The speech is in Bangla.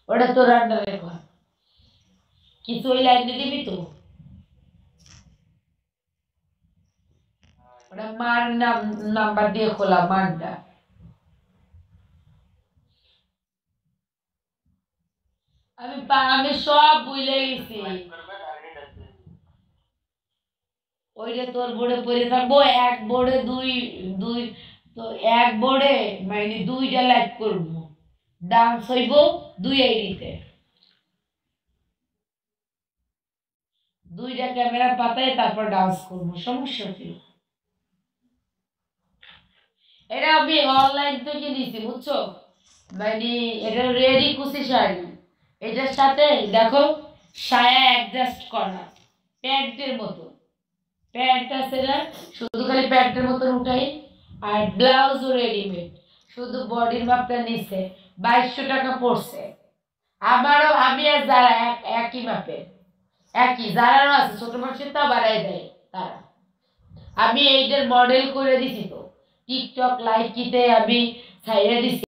ওটা তোর আন্ডারে কর কিছু ওই লাইনে দিবি তো ওটা মার নাম্বার দিয়ে খোলা মারটা আমি সব ভুলে গেছি ওইটা তোর বোর্ডে পড়ে থাকবো এক বোর্ডে দুই দুই তো এক বোর্ডে মানে দুইটা লাইভ করবো ডান্স হইব দুই আইডিতে দুইটা ক্যামেরা পাতায় তারপর ডান্স করবো সমস্যা কি এটা আমি অনলাইন থেকে নিছি বুঝছো মানে এটা রেডি কুচি শাড়ি এটার সাথে দেখো সায়া অ্যাডজাস্ট করা প্যান্টের মতো প্যান্ট আছে না শুধু খালি প্যান্টের মতন উঠাই আর ব্লাউজও রেডিমেড শুধু বডির মাপটা নিচ্ছে 2200 টাকা পড়ছে আমারও আমি আর যারা একই মাপের একই যারারও আছে ছোট মানুষের তা বাড়াই দেয় তারা আমি এইটার মডেল করে দিছি তো টিকটক লাইভ কিতে আমি ছাইড়ে দিছি